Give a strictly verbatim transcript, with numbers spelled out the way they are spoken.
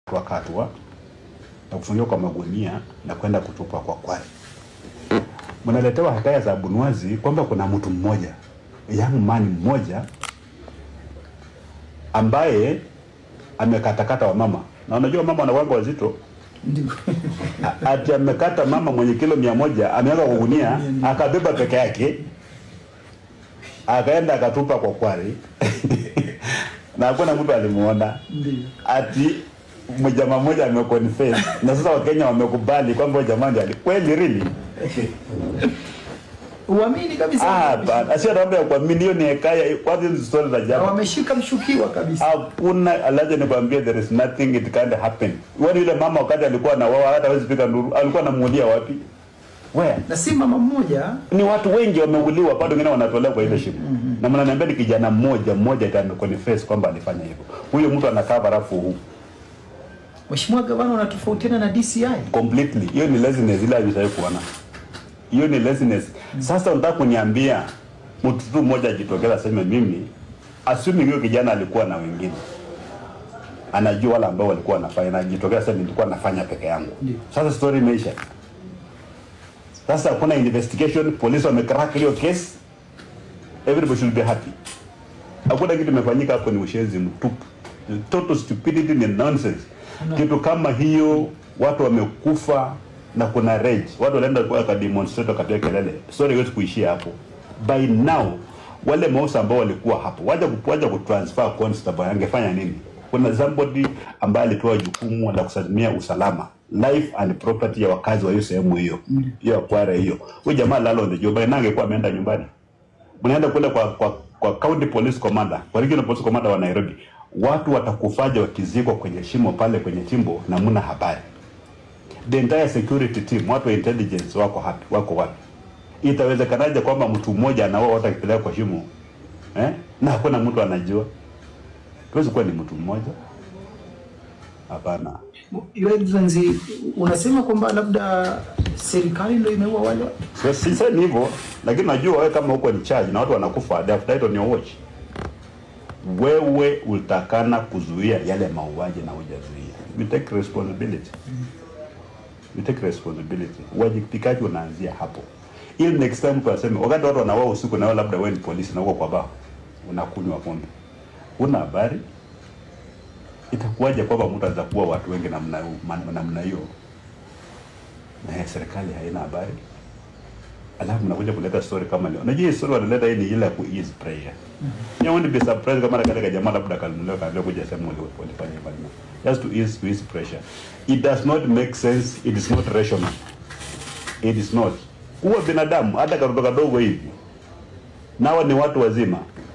wakatwa na kufungiwa kwa magunia na kwenda kutupa kwa kwari. Mnaletewa hataya za bunwazi kwamba kuna mtu mmoja, young man mmoja ambaye amekatakata wa mama. Na unajua mama wanawanga wazito. Ndio. Ati amekata mama mwenye kilo mia moja, ameweka kwa gunia, akabeba peke yake. Akaenda akatupa kwa kwari. Na hakuna mtu alimuona. Ndio. Ati mjamaa mmoja ameconfess na sasa Wakenya wamekubali kwamba jamaa ndiye kweli really. Uamini kabisa. Ah, bana, asio naomba kwa milioni ekaya kwa hizo stories za jamaa. Wameshika mshukiwa kabisa. Hakuna alaje nikwambia there is nothing it can't happen. Wani yule mama wakati alikuwa na wao hata hawezi pika nduru, alikuwa anamuulia wapi? Where? Na si mama mmoja, ni watu wengi wameuliwa bado wengine wanatolewa kwa ile shimo. Mm -hmm. Na mnaniambia ni kijana mmoja mmoja atameconfess kwamba alifanya hivyo. Huyo mtu anakaa barafu huu. Mheshimiwa Gavana unatofautiana na D C I completely. Hiyo ni laziness ile haifai kuona. Hiyo ni laziness. Mm. Sasa unataka kuniambia mtu tu mmoja ajitokeza sema mimi assuming huyo kijana alikuwa na wengine. Anajua wala ambao walikuwa wanafanya na ajitokeza sema nilikuwa nafanya peke yangu. Mm. Sasa story imeisha. Sasa kuna investigation, police wamecrack hiyo case. Everybody should be happy. Hakuna kitu kimefanyika hapo, ni ushezi mtupu. Total stupidity and nonsense. No. Kitu kama hiyo watu wamekufa na kuna rage. Watu wanaenda kwa ka demonstrate katika kelele. Story yote kuishia hapo. By now wale maosa ambao walikuwa hapo waje kuwaja kutransfer constable angefanya nini? Kuna somebody ambaye alipewa jukumu la kusimamia usalama, life and property ya wakazi wa hiyo sehemu hiyo. Hiyo kware hiyo. Huyo jamaa lalo ndio joba nangekuwa ameenda nyumbani. Mnaenda kule kwa kwa kwa county police commander, kwa regional police commander wa Nairobi. Watu watakufaje wakizikwa kwenye shimo pale kwenye chimbo na muna habari. The entire security team, watu wa intelligence wako hapi, wako wapi? Itawezekanaje kwamba mtu mmoja anao watu akipeleka kwa shimo? Eh? Na hakuna mtu anajua. Tuwezi kuwa ni mtu mmoja. Hapana. Your Excellency, unasema kwamba labda serikali ndio imeua wale? So si sasa hivyo, lakini najua wewe kama uko in charge na watu wanakufa, they have died on your watch. Wewe utakana kuzuia yale mauaji na hujazuia. We take responsibility. We take responsibility. Wajibikaji unaanzia hapo. Ili next time tuaseme wakati watu wanawao usiku na labda wewe ni polisi na uko kwa baa unakunywa pombe. Una habari? Itakuwaje kwamba mtu anaweza kuwa watu wengi namna namna hiyo? Na serikali haina habari. Alafu mnakuja kuleta story kama leo. Unajua story wanaleta hii ni ile ya ku-ease prayer. Mm-hmm. You won't be surprised kama katika jamaa labda kalmulewa kaambia kuja sema wale walifanya hivyo. Just to ease, to ease pressure. It does not make sense, it is not rational. It is not. Huwa binadamu hata kadogo kadogo hivi. Nao ni watu wazima.